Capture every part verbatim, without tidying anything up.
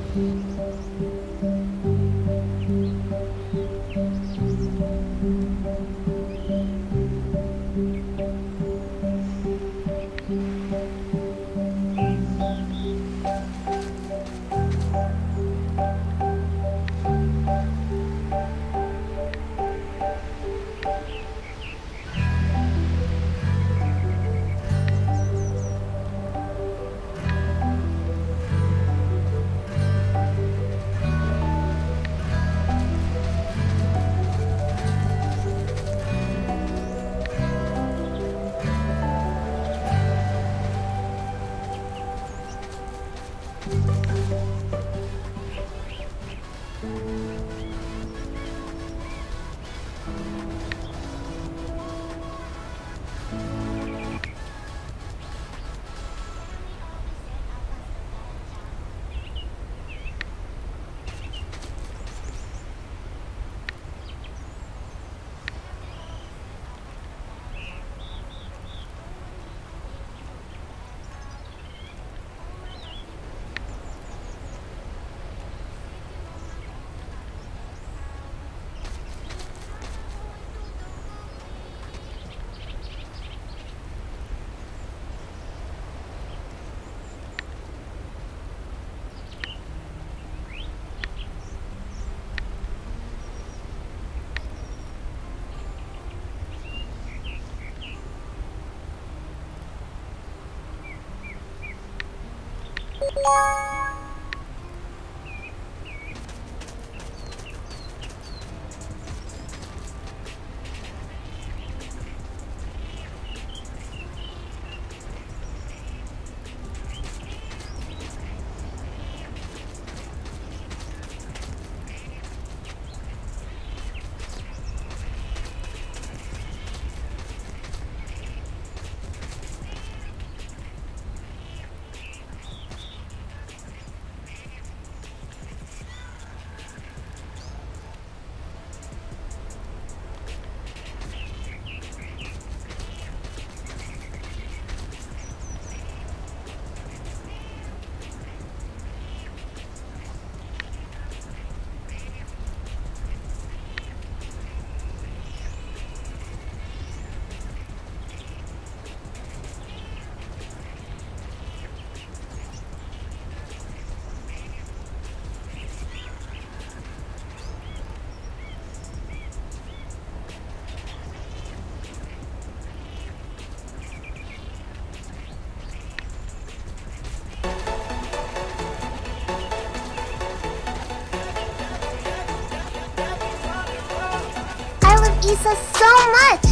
Issa so much.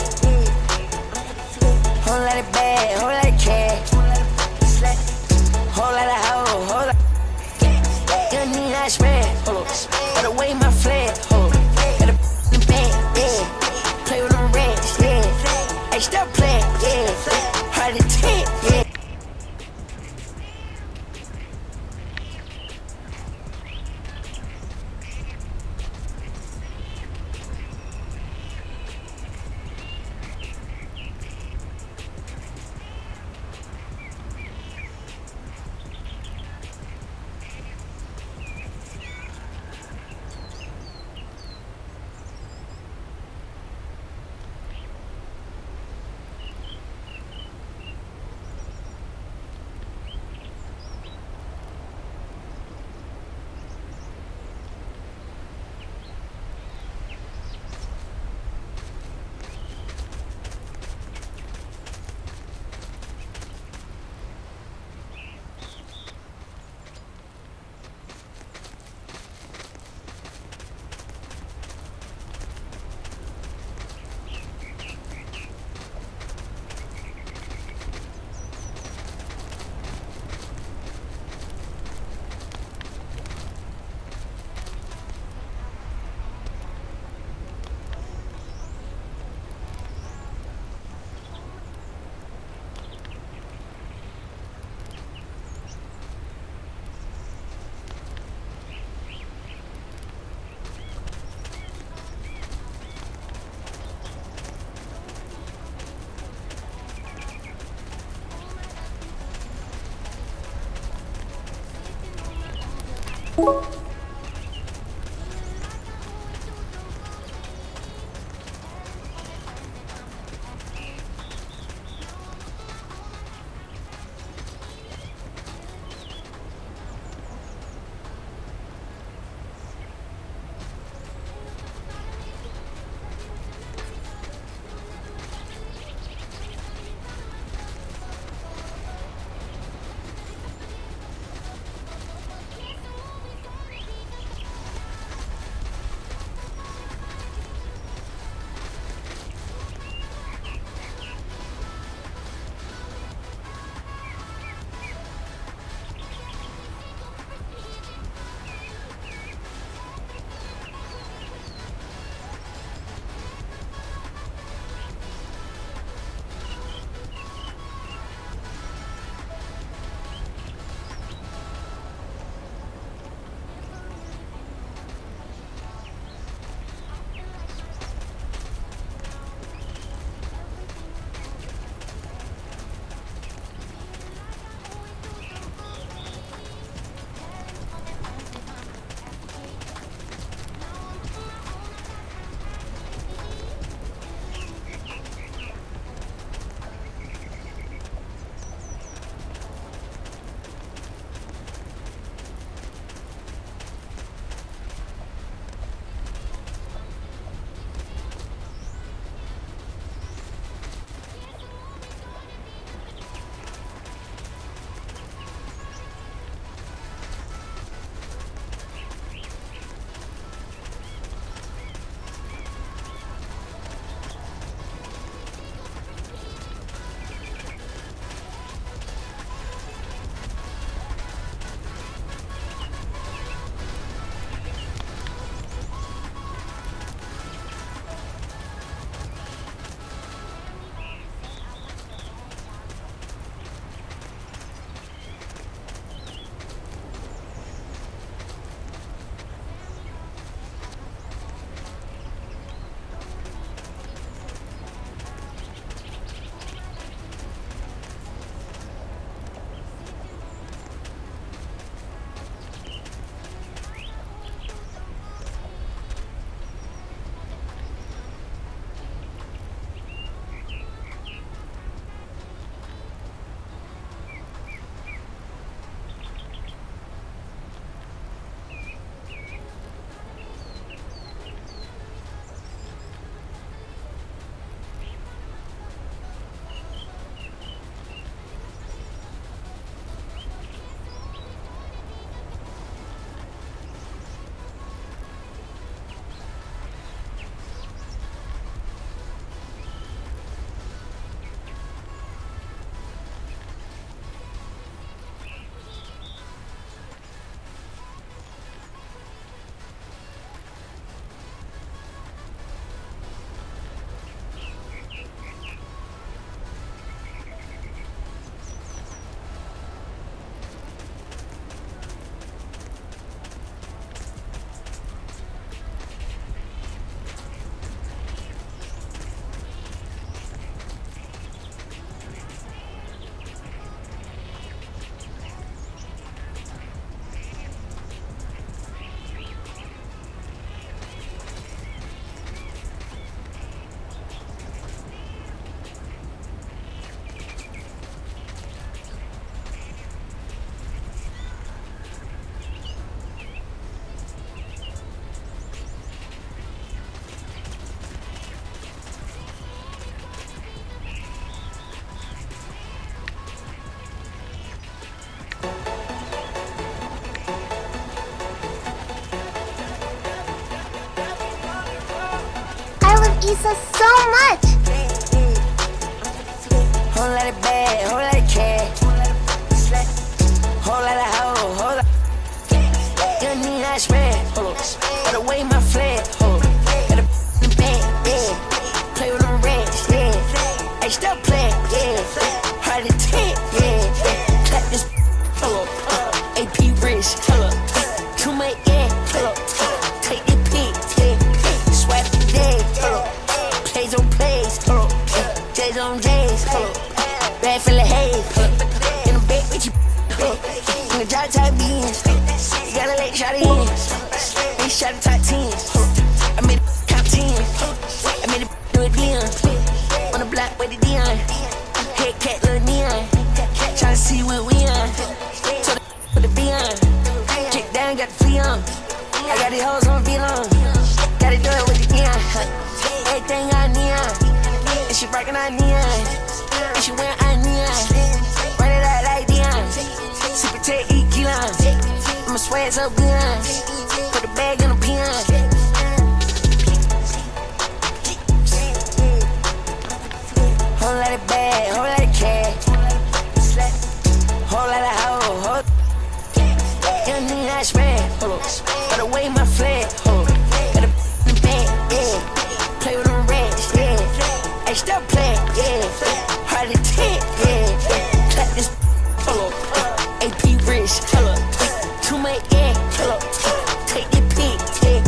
Whole lot of bad, whole lot of cash, whole lot of hoe, whole lot. You need that spread, gotta weigh my flag, gotta the band, yeah. Play with them rats, yeah. Hey, stop playing, yeah. Hard to take, yeah. Issa so much. Whole lot of bad, whole lot of cash, whole lot of hoe, whole lot. You need that spread, gotta weigh my flag, gotta the band, yeah. Play with them rats, yeah. Hey, still play, yeah. Hard to take, yeah. Clap this, pull up, A P wrist, pull up. Too much, yeah, pull up. Take the pic, yeah. Swipe the day, pull up. Plays on plays, pull up. J's on J's, pull up. Bag full of haze, pull up. In the back with you, pull up. In the drop top beans, gotta let Shawty Neon, got the flea on. I got these hoes on V-Long. Gotta do it with the neon. Everything got neon. And she breaking out neon. And she wearing out neon. Run it out like Dion. Super tech, eat key lime. I'ma swag so good. Put the bag in a peon. Whole lot of bag, whole lot of cash. Whole lot of hoe, whole. Young nigga, I spread. Gotta wave my flag. Got a in the bag, yeah. Play with them rats, yeah. Hey, stop playing, yeah. Hard to take, yeah. Clap this, hold up. A P rich, hold up. Too much, yeah, hold up. Take the pic, yeah.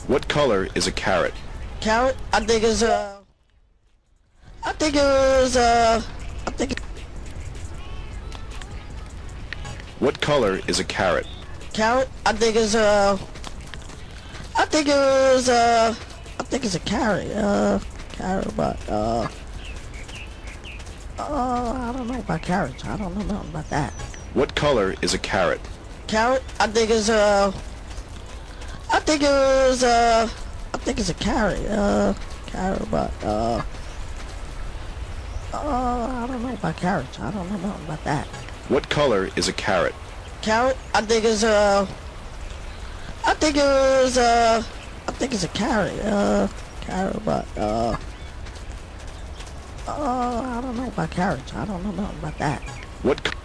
What color is a carrot? Carrot? I think it's uh. I think it was uh. I think. What color is a carrot? Carrot? I think it's uh. I think it was uh. I think it's a carrot. Uh, carrot, but uh. Uh, I don't know about carrots. I don't know nothing about that. What color is a carrot? Carrot? I think it's uh. I think it was uh. I think it's a carrot. Uh, carrot, but uh. Uh, I don't know about carrots. I don't know nothing about that. What color is a carrot? Carrot? I think it's uh. I think it was uh. I think it's a carrot. Uh, carrot, but uh. Uh, I don't know about carrots. I don't know nothing about that. What co-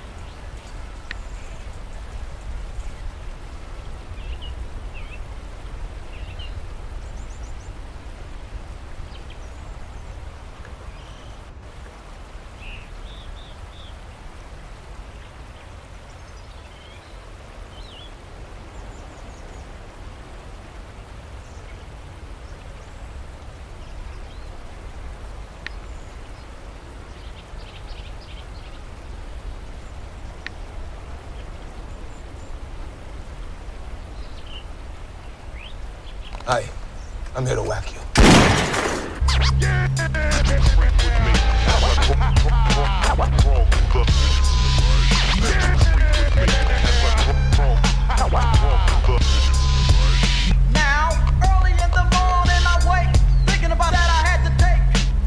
Hi, I'm here to whack you. Now, early in the morning I wake, thinking about that I had to take.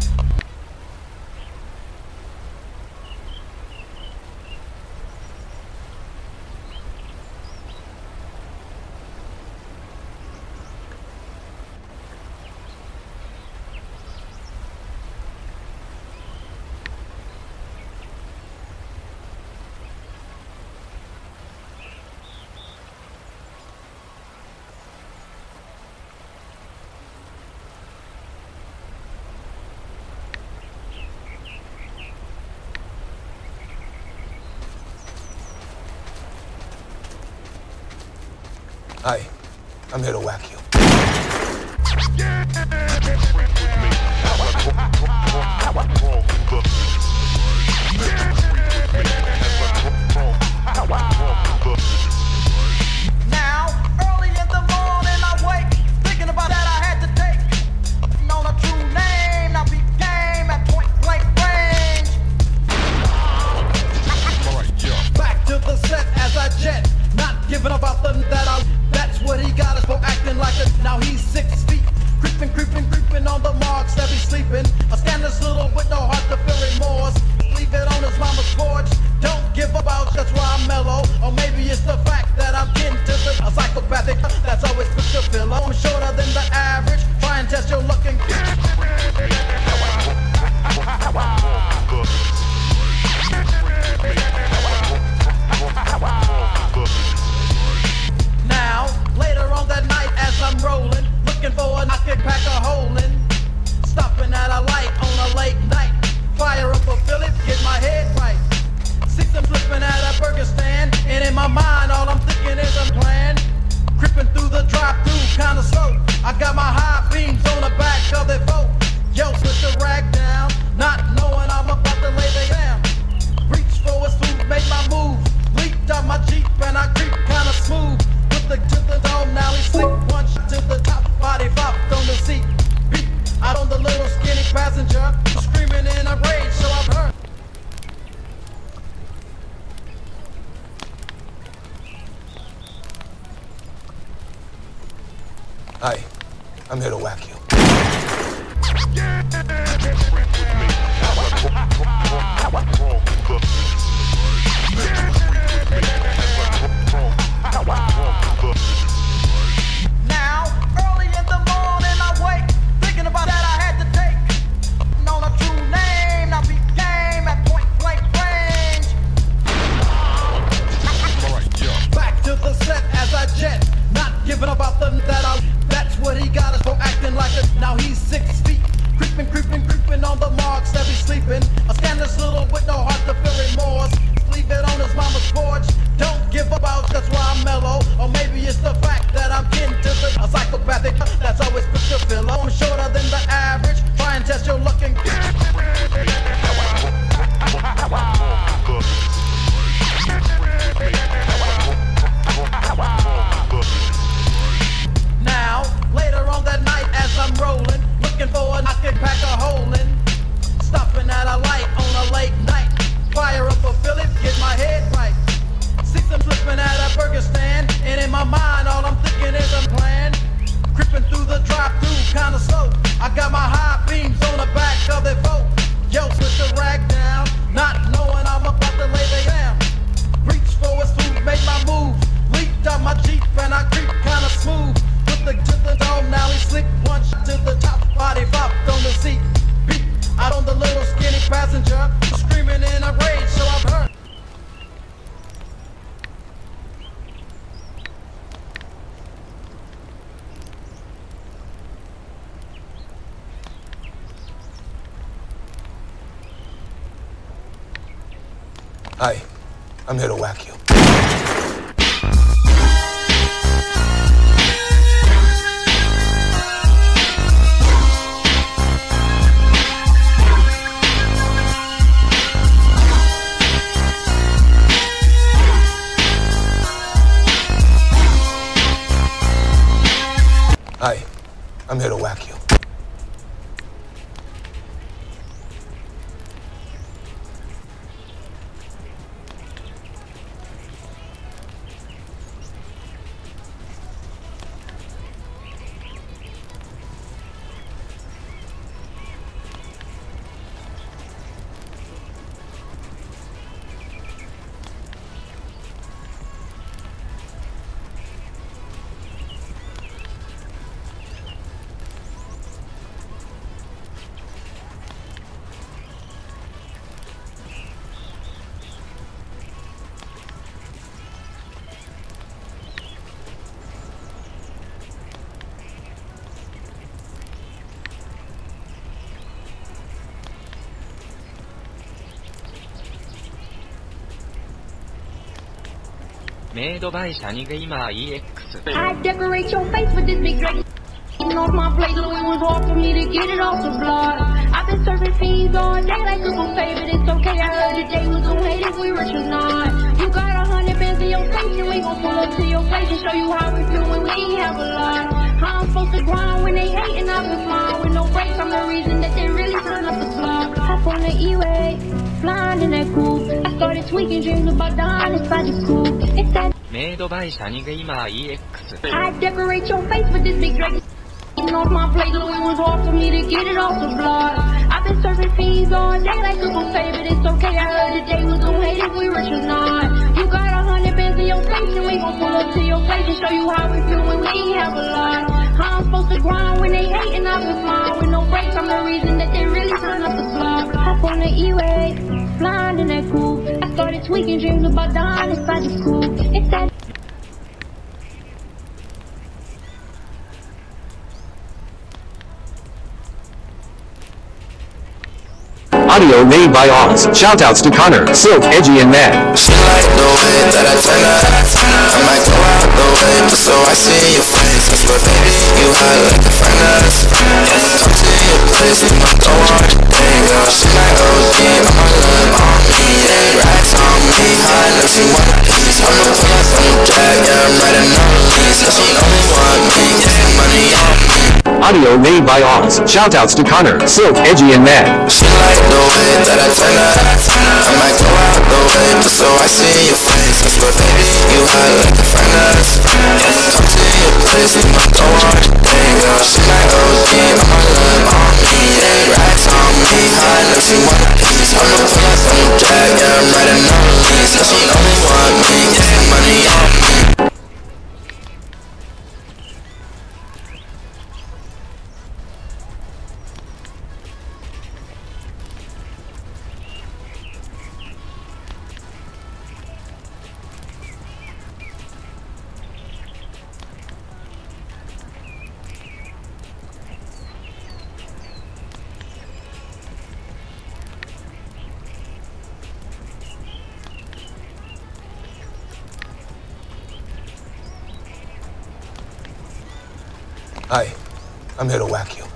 Hi, I'm here to whack you. Now, early in the morning I wake, thinking about that I had to take. Known a true name, now became at point blank range. Back to the set as I jet, not giving about the that I. That's what he got us for acting like a. Now he's six feet, creeping, creeping, creeping on the marks that be sleeping. A scandalous little with no heart to feel remorse. Leave it on his mama's porch. Don't give about, that's why I'm mellow. Or maybe it's the fact that I'm into the a psychopathic. That's always put your pillow. I'm shorter than the average. Try and test your looking. Now, later on that night as I'm rolling, looking for a knock and pack a hole in. Stopping at a light on a late night. Fire up a Philip, get my head right. Six I'm flipping at a burger stand, and in my mind all I'm thinking is a plan. Creeping through the drive-thru kinda slow. I got my high beams on the back of the boat. Yo, switch the rag down, not knowing I'm about to lay they down. Reach for a suit, make my move. Leaped out my Jeep and I creep kinda smooth. Put the to the dome, now he's sick. One shot to the top, body popped on the seat. Beat out on the little skinny passenger, screaming in a rage, so I've heard. Hi, I'm here to whack you. Now, early in the morning I wake, thinking about that I had to take. Known a true name, now became at point blank range. Back to the set as I jet, not giving about the that I. That's what he got us for acting like a. Now he's six feet, creeping, creeping, creeping on the marks that be sleeping. A scandalous little with no heart to feel remorse. Leave it on his mama's porch. Don't give about, that's why I'm mellow. Or maybe it's the fact Hi, I'm here to whack you. Hi, I'm here to whack you. Made by Shanigama E X. I decorate your face with this big drink. Eating off my plate, so it was hard for me to get it off the block. I've been serving fiends all day like a buffet, but it's okay. I heard today was gonna hate if we rich or not. You got a hundred bands in your face, and we gon' pull up to your place and show you how we feel when we ain't have a lot. How I'm supposed to grind when they hating, I've been flying with no brakes. I'm the reason that they really turn up the block. Hop on the E-way, flying in that coupe. I started tweaking dreams about dying inside the coupe. It's that Made by Shanigama E X. I decorate your face with this big drink. Eating off my plate, so it was hard for me to get it off the block. I've been serving fiends all day like a buffet, but it's okay. I heard today was gonna hate if we rich or not. You got a hundred bands in your face, and we gon' pull up to your place and show you how we feel when we ain't have a lot. How I'm supposed to grind when they hating, I've been flying with no brakes. I'm the reason that they really turn up the block. Hop on the E-way, flying in that coupe. I started tweaking dreams about dying inside the coupe. It's that Audio made by Oz. Shoutouts to Connor, Silk, Edgy, and Mad. She like the way that I turn up. I might go out the way just so I see your face. I swear, baby, you hot like a furnace. Come to your place, we might go on today, girl. She like O G, I'ma love on me. Yeah, racks on me, high like she want a piece. I'ma pull up on the drag, yeah, I'm writing on the lease. Cause she only want me, get some money on me. Audio made by Oz. Shoutouts to Connor, Silk, Edgy, and Mad. She like the way that I turn up. I might go out the way just so I see your face. I swear, baby, you hot like a furnace. Come to your place, we might go on today, girl. She like O G, I'ma love on me. Yeah, racks on me, high like she want a piece. I'ma pull up on the drag, yeah, I'm writing on the lease. Cause she only want me, get some money on me. Hi, I'm here to whack you.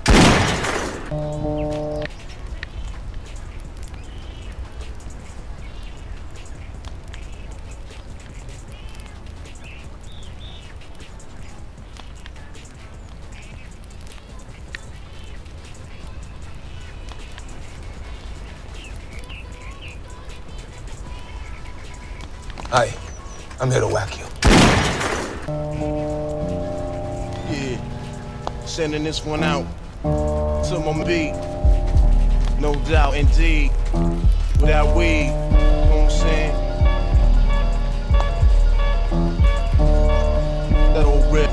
Hi, I'm here to whack you. Yeah, sending this one out to my beat. No doubt, indeed. Without weed, you know what I'm saying? That old rip.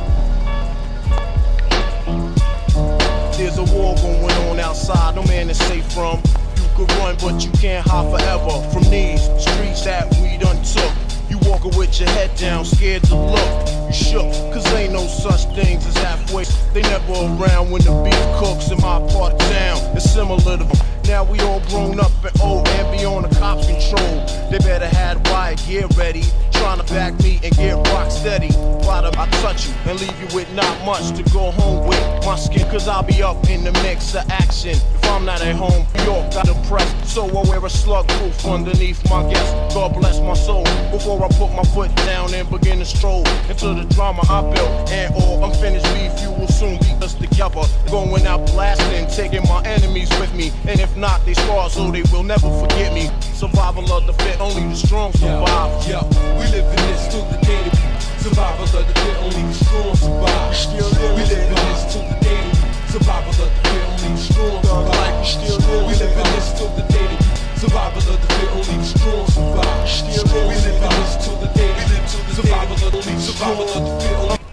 There's a war going on outside, no man is safe from. You could run, but you can't hide forever from these streets that we done took. You walking with your head down, scared to look. You shook, cause ain't no such things as halfway. They never around when the beef cooks in my part of town. It's similar to them. now we all grown up and old and beyond the cops' control. They better have riot gear ready, trying to back me and get rock steady. Bottom, I touch you and leave you with not much to go home with. My skin, cause I'll be up in the mix of action. If I'm not at home, New York got depressed, so I wear a slug proof underneath my guest. God bless my soul. Before I put my foot down and begin to stroll into the drama I built, and all unfinished beef, you will soon be us together. Going out blasting, taking my enemies with me, and if not, they scar so they will never forget me. Survival of the fit, only the strong survive. Yo, yo, we live in this till the day that we survival of the fit, only the strong survive. Still live, we live in this till the day that we survival of the fit, only the strong survive. Still live, we live in this till the day that we survival of the fit, only the strong survive. Still live, we live in this till the day that we survival of the fit, survival of the fit, only.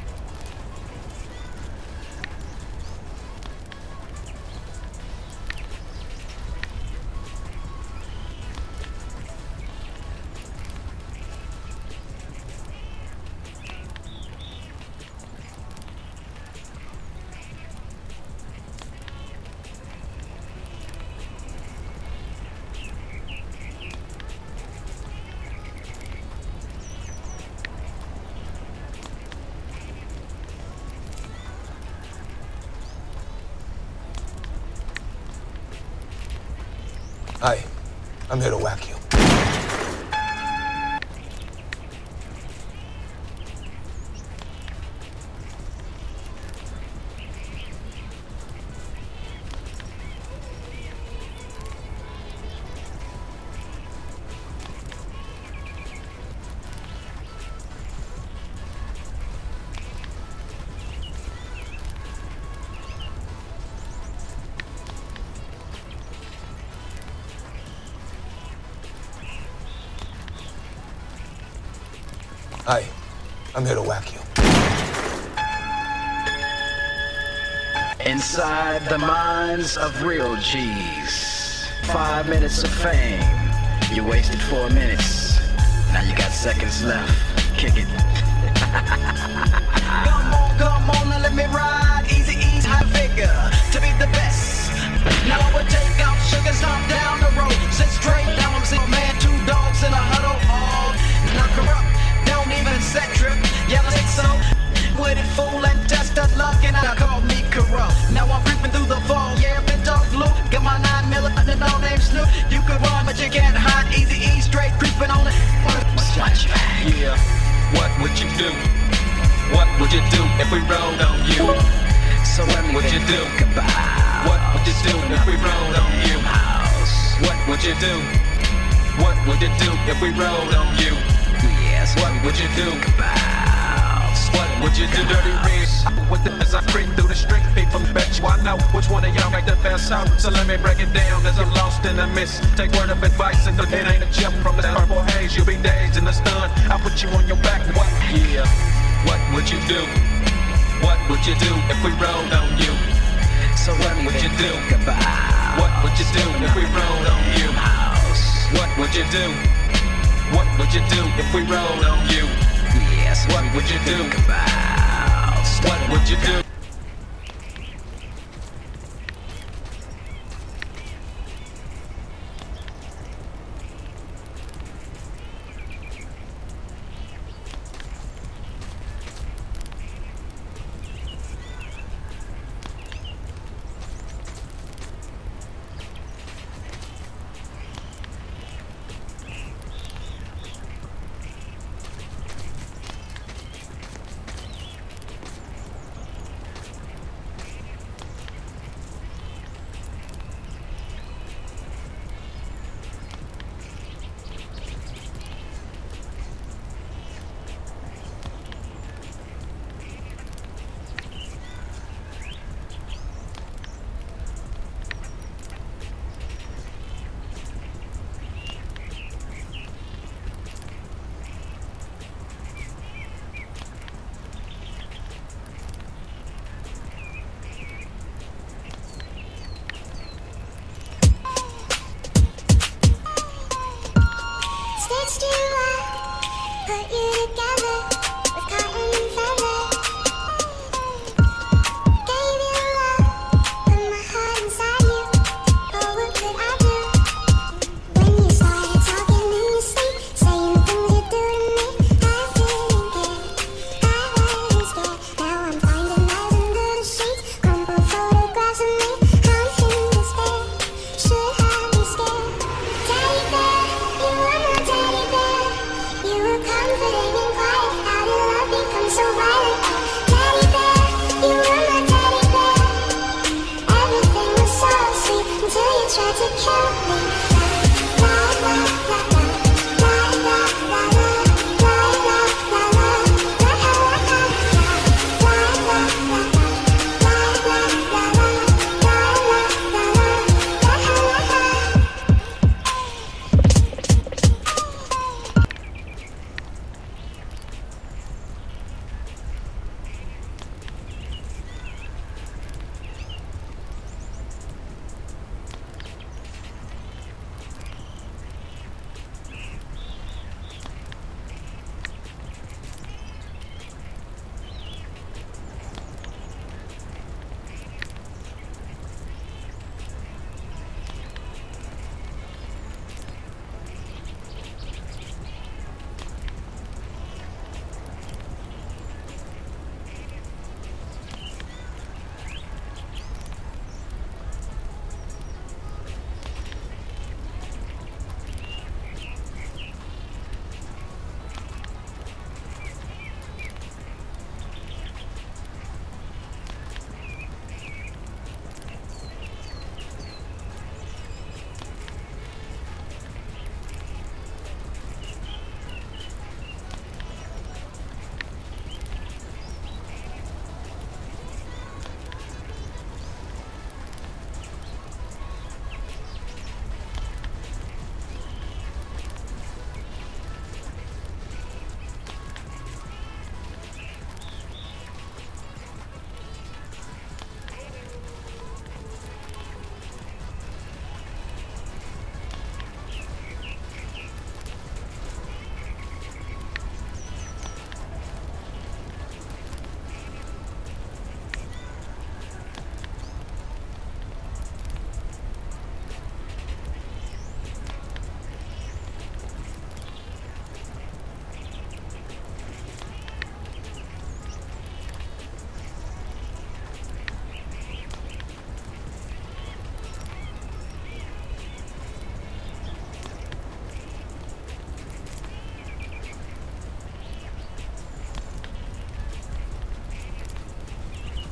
Hi, I'm here to whack you. Hi, I'm here to whack you. Inside the minds of real G's, five minutes of fame, you wasted four minutes, now you got seconds left, kick it. Come on, come on, and let me ride, easy, easy, high figure, to be the best. Now I would take out sugar, stop down the road, sit straight, now I'm single man, two dogs in a huddle, all not corrupt. Don't even set trip, yeah, I think so. With it, fool, and test that luck, and I call me corrupt. Now I'm creeping through the fall, yeah, been dark blue. Got my nine miller, and no name Snoop. You can run, but you can't hide. Easy E, straight creeping on it. Watch your back. Yeah, what would you do? What would you do if we rolled on you? So what would you do? About what would you do if we rolled on you? What would you do? What would you do if we rolled on you? Yes, what would you do? About what would you do? Dirty Reese. With the as I creep through the street, people bet you I know which one of y'all make the best out. So let me break it down as I'm lost in the mist. Take word of advice and it ain't a gem from the purple haze. You'll be dazed in the stun. I'll put you on your back. What? Yeah. What would you do? What would you do if we rolled on you? So what would you do? About what would you do if we rolled on you? What would you do? What would you do if we rolled on you? Yes, what would you do? About what would you do?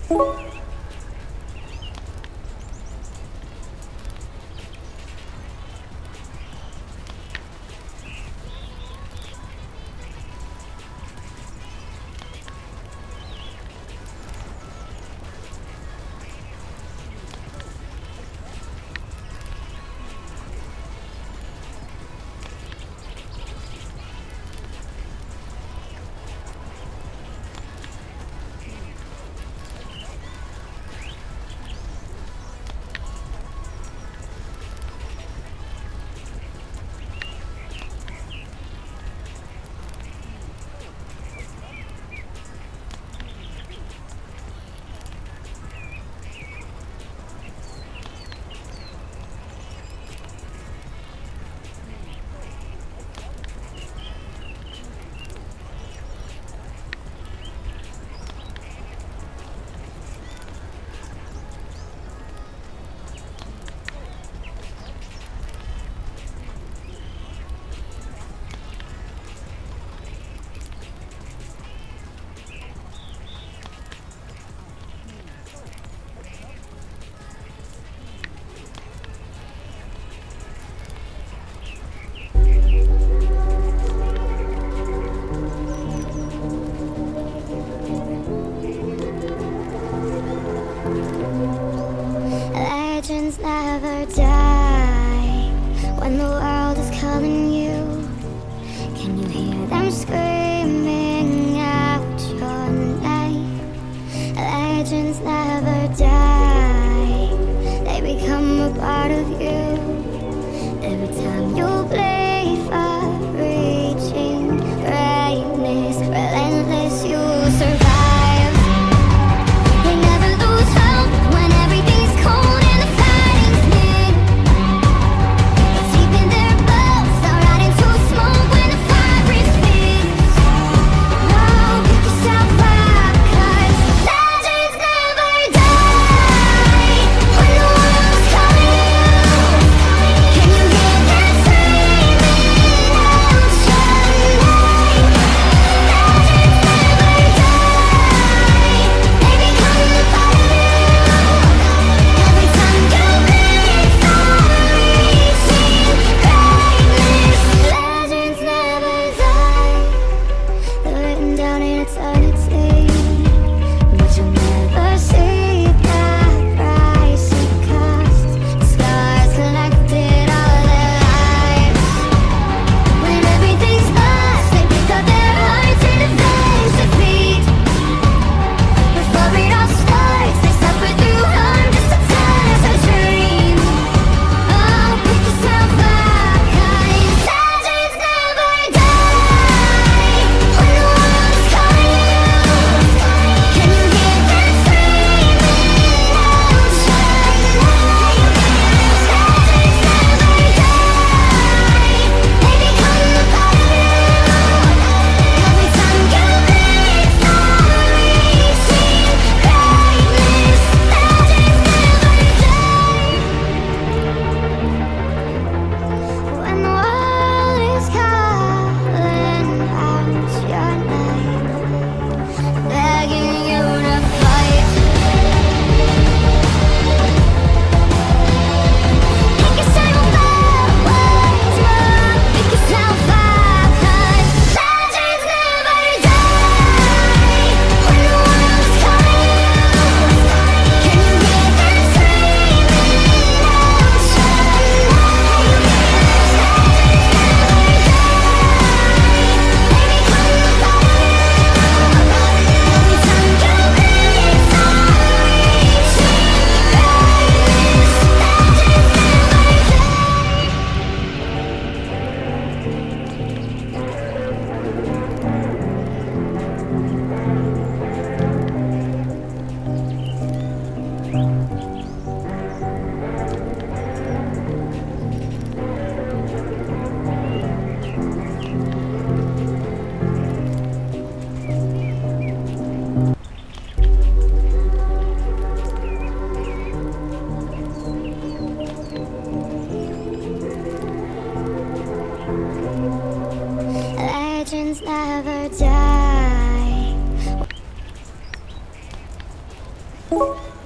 Legends never die when the world is calling you. Can you hear them screaming out your name? Legends never die, they become a part of you. Every time you bleed for reaching greatness, relentless, you survive. They never lose hope when everything's cold and the fighting's near. It's deep in their bones, they'll ride into smoke when the fire is fierce. No, pick yourself up, 'cause legends never die when the world's calling you. Bye.